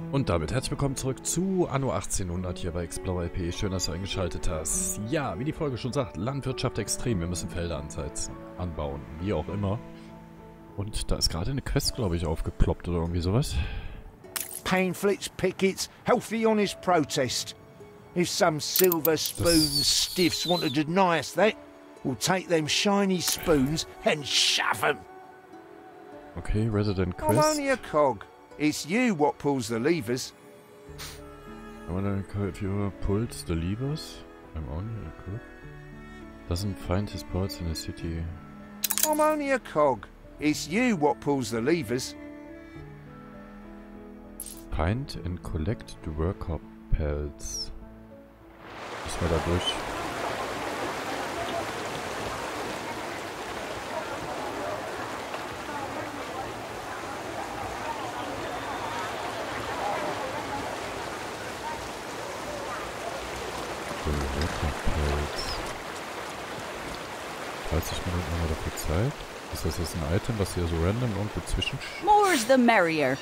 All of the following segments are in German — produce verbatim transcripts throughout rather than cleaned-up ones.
Und damit herzlich willkommen zurück zu Anno achtzehnhundert hier bei Explorer L P. Schön, dass du eingeschaltet hast. Ja, wie die Folge schon sagt, Landwirtschaft extrem. Wir müssen Felder ansetzen, anbauen, wie auch immer. Und da ist gerade eine Quest, glaube ich, aufgeploppt oder irgendwie sowas. Pamphlets, pickets, healthy honest protest. If some silver spoon stiffs want to deny us that, we'll take them shiny spoons and shove them. Okay, Resident Quest. I'm only a cog. It's you what pulls the levers. I wanna call if you pulls the levers. I'm only a cog. Doesn't find his parts in the city. I'm only a cog. It's you what pulls the levers. Find and collect the worker pelts. Müssen wir da durch. dreißig Minuten haben wir dafür Zeit. Ist das jetzt ein Item, was hier so random irgendwo zwischen... More's the merrier.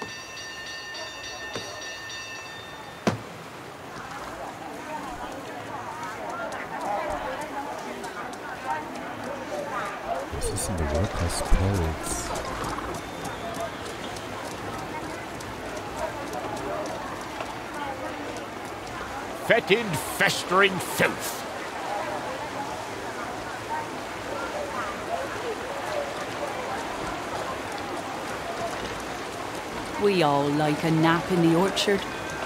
Was ist denn der Workers Pelts? Fetid, festering filth. We all like a nap in the orchard.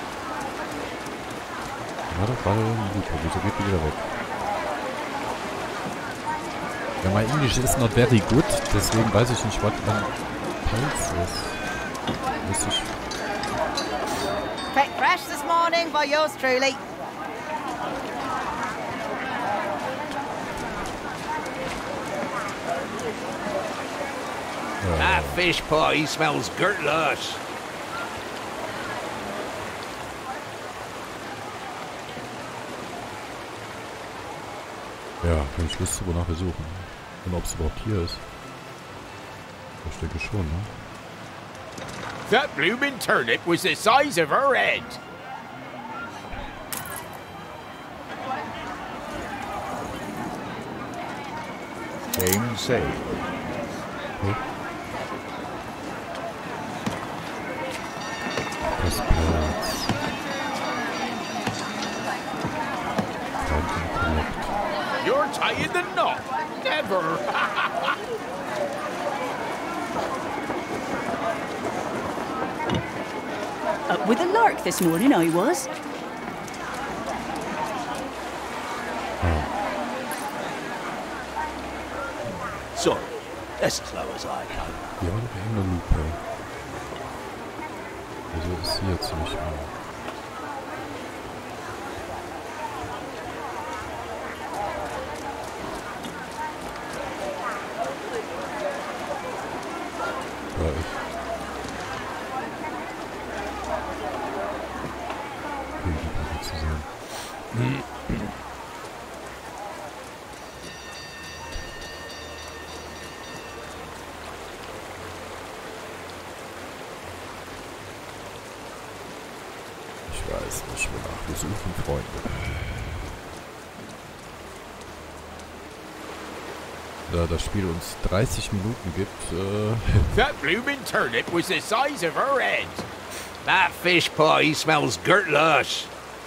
Ja, doch gerade irgendwie Lupe. Wieso geht die wieder weg? Ja, mein Englisch ist not very good, deswegen weiß ich nicht, was ein Pelz ist. Muss ich... Picked fresh this morning by yours truly. Ja. That fish pie smells gurtlush. Ja, wenn ich wüsste, wonach wir suchen. Und ob es überhaupt hier ist. Ich denke schon, ne? That bloomin' turnip was the size of her head. Game saved. Okay. Das Pelz. Find and collect. You're tying the knot. Never. Up with a lark this morning, I was. Sorry, as slow as I can. Ja, noch irgendeine Lupe. Wieso ist sie jetzt nicht mehr? Da ist. Okay, die kann zu sein. Ich weiß nicht, wonach wir suchen, Freunde. Da das Spiel uns dreißig Minuten gibt, äh... That bloomin' turnip was the size of her head. That fish pie smells gurtlush.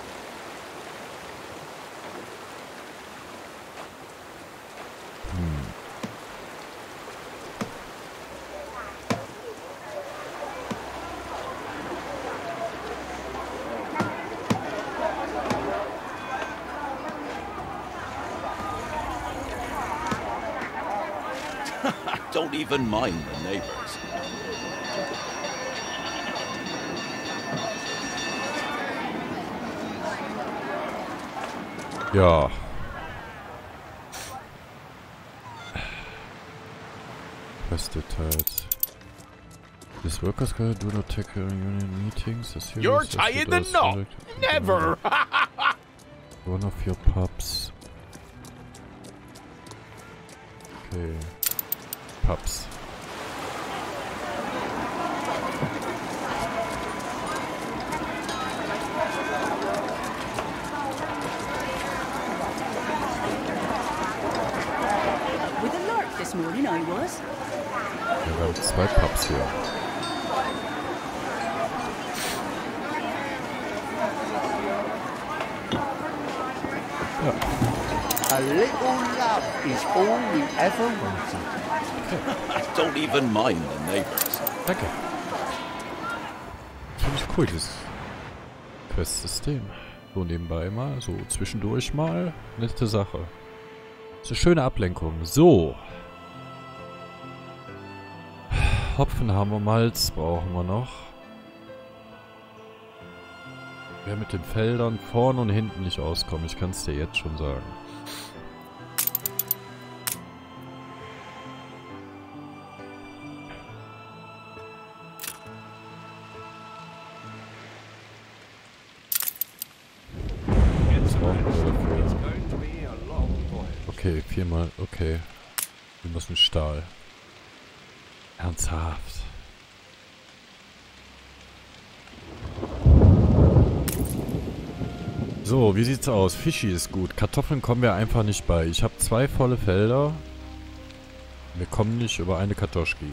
Don't even mind the neighbors. Ja. Quest details. This workers guy do not take uh, union meetings. The You're tying the knot. Never. One of your pups. Okay. Pups. zwei Pubs hier. Ja. A little love is all we ever wanted. I don't even mind the neighbors. Danke. Finde ich cool, dieses Quest-System. So nebenbei mal, so zwischendurch mal. Nette Sache. Ist eine schöne Ablenkung. So. Hopfen haben wir, Malz brauchen wir noch. Wer mit den Feldern vorne und hinten nicht auskommt, ich kann es dir jetzt schon sagen. Was brauchen wir dafür? Okay, viermal, okay. Wir müssen Stahl. Ernsthaft. So, wie sieht's aus? Fischi ist gut. Kartoffeln kommen wir einfach nicht bei. Ich habe zwei volle Felder. Wir kommen nicht über eine Kartoschki.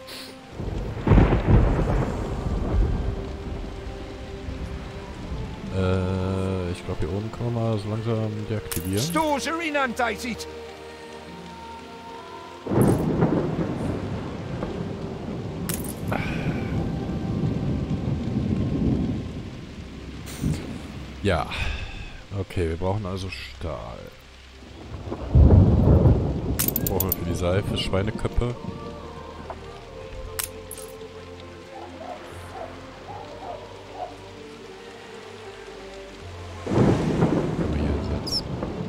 Äh, ich glaube hier oben können wir mal so langsam deaktivieren. Stores are inundated. Ja. Okay, wir brauchen also Stahl. Brauchen wir für die Seife Schweineköpfe. Können wir hier setzen.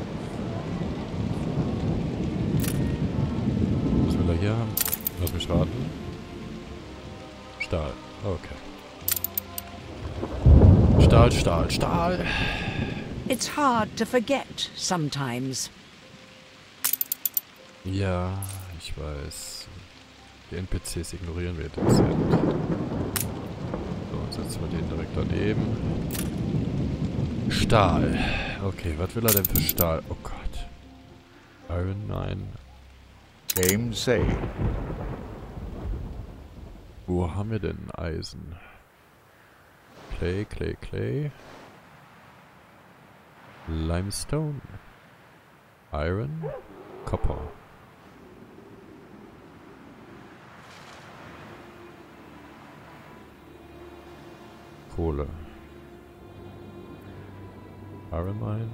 Was will er hier haben? Lass mich raten. Stahl. Okay. Stahl, Stahl, Stahl. It's hard to forget sometimes. Ja, ich weiß. Die N P Cs ignorieren wir dezent. So, jetzt setzen wir den direkt daneben. Stahl. Okay, was will er denn für Stahl? Oh Gott. Iron, nein. Game say. Wo haben wir denn Eisen? Clay, Clay, Clay. Limestone. Iron. Copper. Kohle. Iron Mine.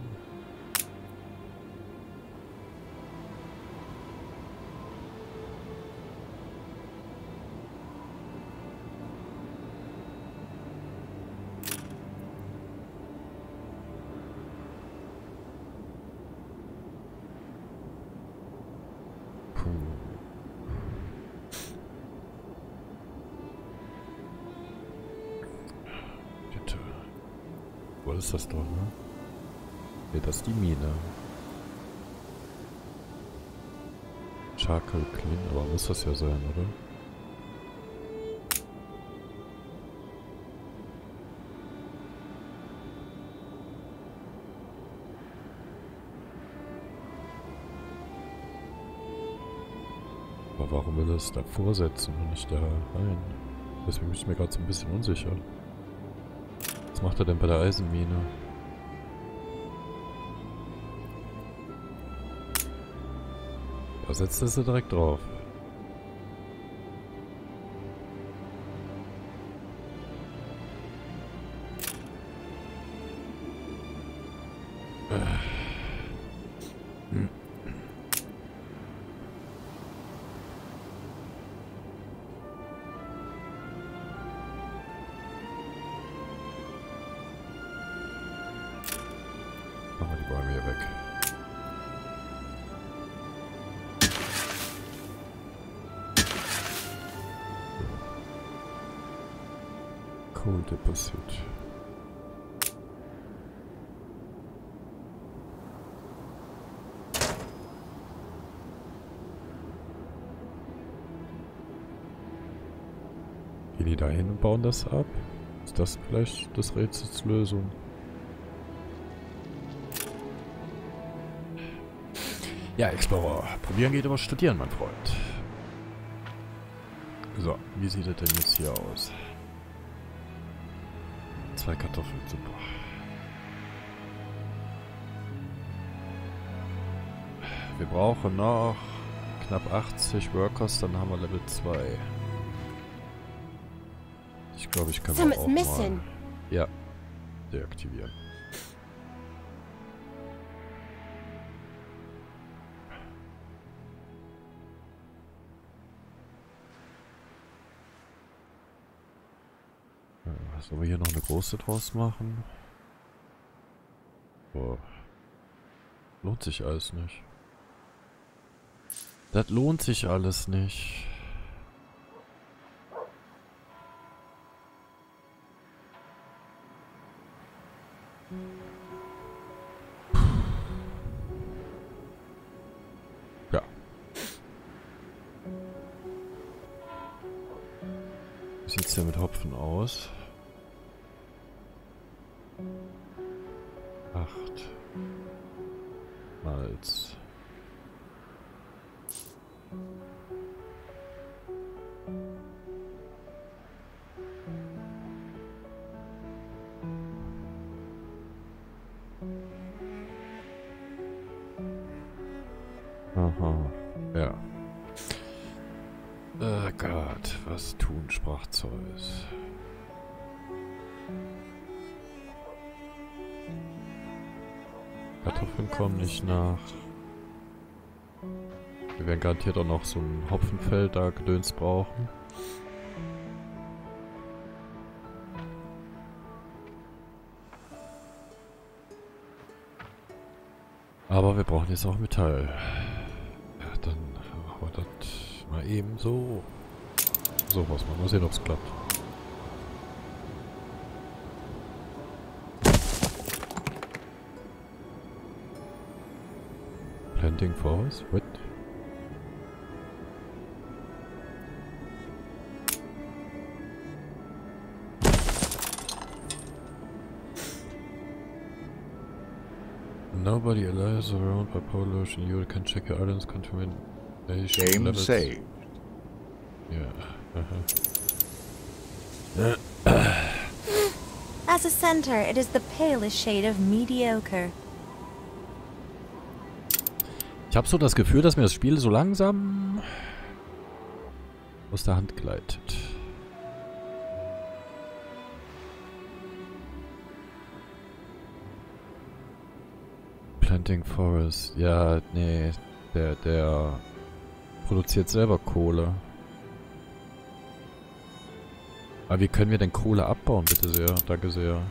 Was ist das doch, ne? Ne, das ist die Mine. Charcoal Clean, aber muss das ja sein, oder? Aber warum will er es davor setzen und nicht da rein? Deswegen bin ich mir gerade so ein bisschen unsicher. Was macht er denn bei der Eisenmine? Da setzt er sie direkt drauf. Hm. Machen wir die Bäume hier weg. Coal Deposit. Gehen die da hin und bauen das ab? Ist das vielleicht des Rätsels Lösung? Ja, Explorer. Probieren geht über Studieren, mein Freund. So, wie sieht es denn jetzt hier aus? Zwei Kartoffeln, super. Wir brauchen noch knapp achtzig Workers, dann haben wir Level zwei. Ich glaube, ich kann Some auch is missing. mal... Ja, deaktivieren. Sollen wir hier noch eine große draus machen? Boah. Lohnt sich alles nicht. Das lohnt sich alles nicht. Ja. Wie sieht's denn mit Hopfen aus? Acht. Malz. Aha, ja. Oh Gott, was tun, sprach Zeus. Kartoffeln kommen nicht nach. Wir werden garantiert auch noch so ein Hopfenfeld da Gedöns brauchen. Aber wir brauchen jetzt auch Metall. Ja, dann machen wir das mal eben so. So was mal. Mal sehen, ob es klappt. Planting forest? What? Nobody alive around by pollution. You can check your island's contamination Game levels. saved. Yeah. Uh-huh. As a center, it is the palest shade of mediocre. Ich habe so das Gefühl, dass mir das Spiel so langsam aus der Hand gleitet. Planting Forest. Ja, nee. Der, der produziert selber Kohle. Aber wie können wir denn Kohle abbauen, bitte sehr? Danke sehr.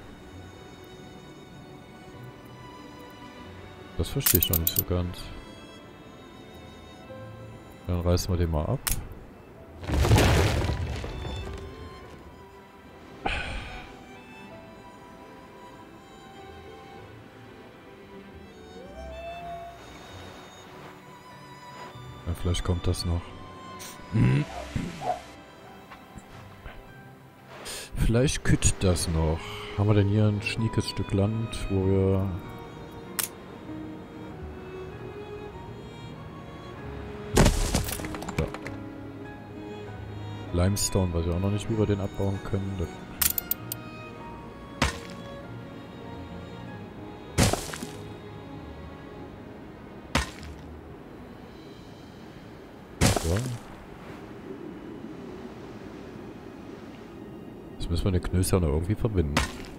Das verstehe ich noch nicht so ganz. Dann reißen wir den mal ab. Ja, vielleicht kommt das noch. Vielleicht kütt das noch. Haben wir denn hier ein schniekes Stück Land, wo wir... Ja. Limestone, weiß ich auch noch nicht, wie wir den abbauen können. Das so. Jetzt müssen wir den Knöser noch irgendwie verbinden.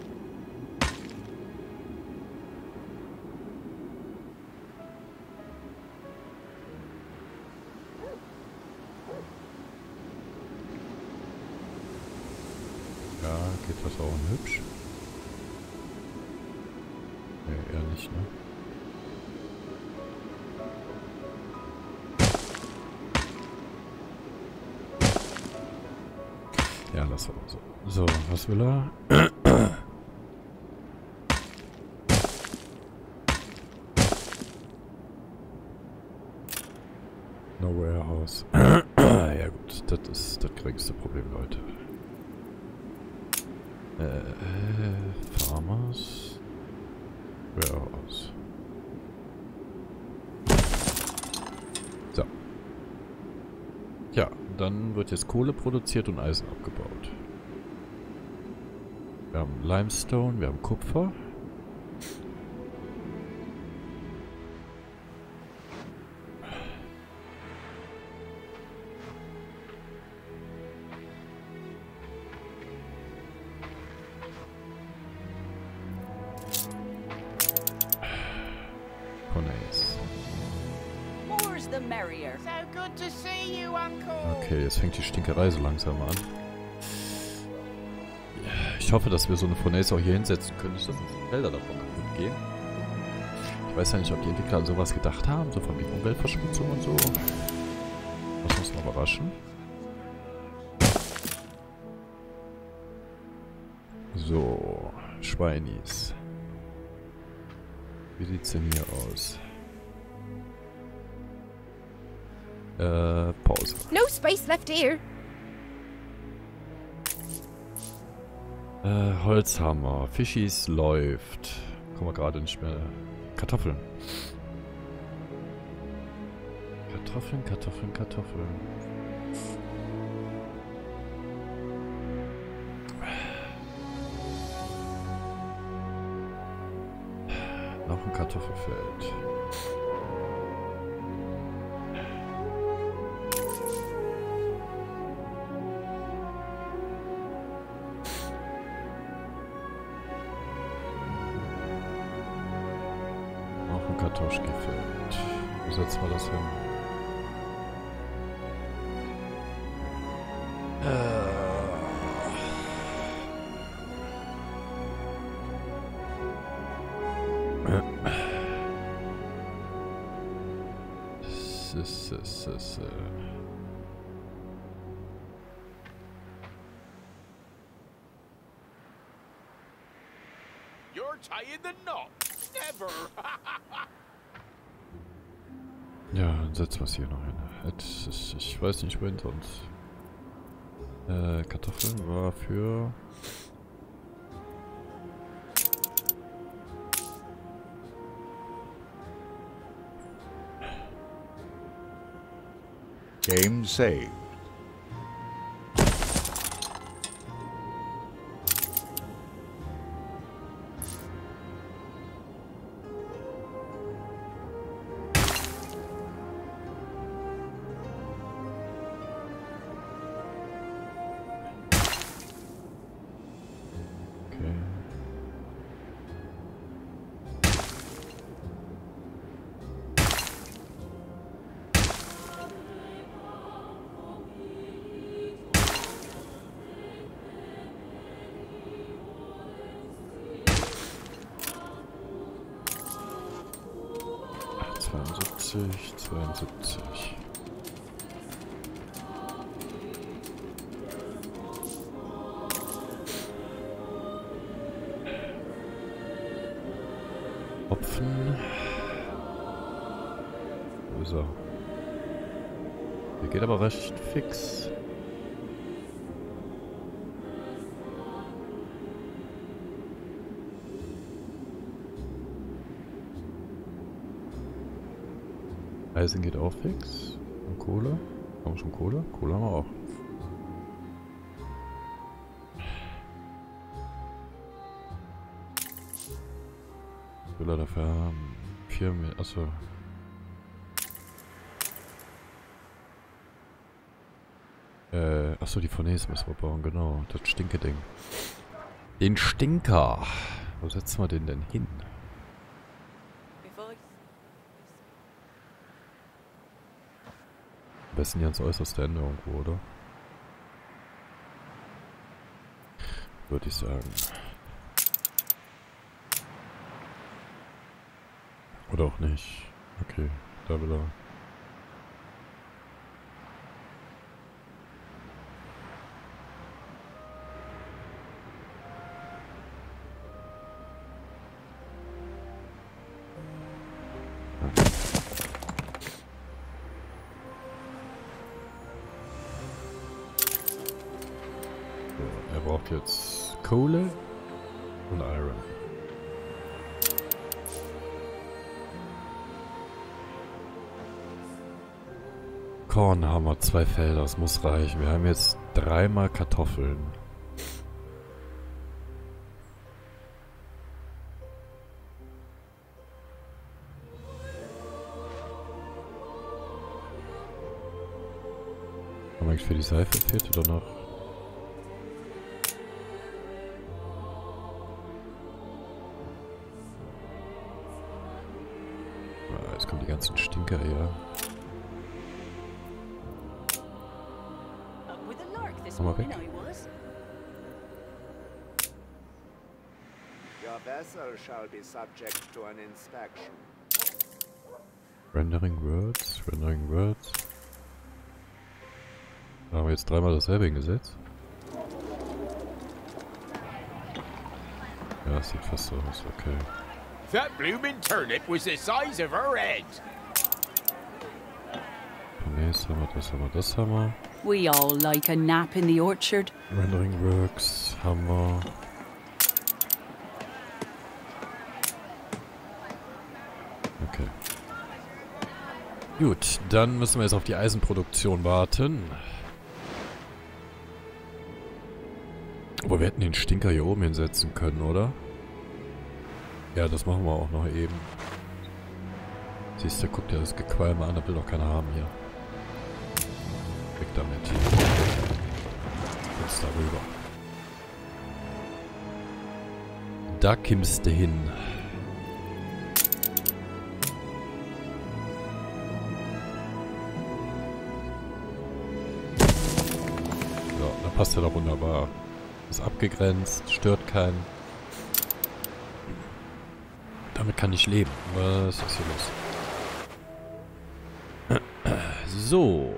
Ja, geht das auch hübsch? Nee, eher nicht, ne? Ja, lass mal so. So, was will er? No warehouse. Ja gut, das ist das geringste Problem, Leute. Äh, Farmers. Warehouse. So. Ja, dann wird jetzt Kohle produziert und Eisen abgebaut. Wir haben Limestone, wir haben Kupfer. More's the merrier. So good to see you, Uncle. Okay, jetzt fängt die Stinkerei so langsam an. Ich hoffe, dass wir so eine Furnace auch hier hinsetzen können, nicht dass uns die Felder davon kaputt gehen. Ich weiß ja nicht, ob die Entwickler an sowas gedacht haben, so von wegen Umweltverschmutzung und so. Das muss mal überraschen. So, Schweinis. Wie sieht's denn hier aus? Äh, Pause. No space left here. Äh, Holzhammer. Fischis läuft. Kommen wir gerade nicht mehr. Kartoffeln. Kartoffeln, Kartoffeln, Kartoffeln. Noch ein Kartoffelfeld. Noch ein Kartoschkefeld. Wo setzen wir das hin? S -s -s -s You're tying the knot. Never. Ja, dann setzen wir es hier noch hin. Jetzt ist, ich weiß nicht, wohin sonst. Äh, Kartoffeln war für... Game saved. Okay. zweiundsiebzig, zweiundsiebzig. Hopfen. Wo ist er? Der geht aber recht fix. Eisen geht auch fix. Und Kohle? Haben wir schon Kohle? Kohle haben wir auch. Ich will dafür haben. Vier mehr. Achso. Äh, achso, die Furnace müssen wir bauen, genau. Das Stinke-Ding. Den Stinker. Wo setzen wir den denn hin? Am besten hier ans äußerste Ende irgendwo, oder? Würde ich sagen. Oder auch nicht. Okay, da will er. Er braucht jetzt Kohle und Iron. Korn haben wir, zwei Felder, das muss reichen. Wir haben jetzt dreimal Kartoffeln. Haben wir eigentlich für die Seife fehlt oder noch? Ah, jetzt kommen die ganzen Stinker her. Komm mal weg. Your vessel shall be subject to an inspection. Rendering Words, Rendering Words. Da haben wir jetzt dreimal dasselbe hingesetzt. Ja, das sieht fast so aus, okay. That blooming turnip was the size of her head. Das haben wir, das haben wir, das haben wir. We all like a nap in the orchard. Rendering Works haben wir. Okay. Gut, dann müssen wir jetzt auf die Eisenproduktion warten. Aber wir hätten den Stinker hier oben hinsetzen können, oder? Ja, das machen wir auch noch eben. Siehst du, guck dir das Gequalme an, da will doch keiner haben hier. Weg damit. Jetzt darüber. Da kimmst du hin. So, da passt er doch wunderbar. Ist abgegrenzt, stört keinen. Damit kann ich leben. Was ist hier los? So.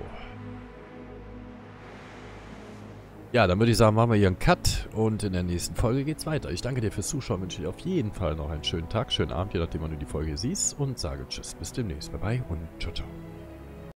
Ja, dann würde ich sagen, machen wir hier einen Cut und in der nächsten Folge geht's weiter. Ich danke dir fürs Zuschauen, wünsche dir auf jeden Fall noch einen schönen Tag, schönen Abend, je nachdem, wann du die Folge siehst und sage Tschüss, bis demnächst. Bye bye und ciao, ciao.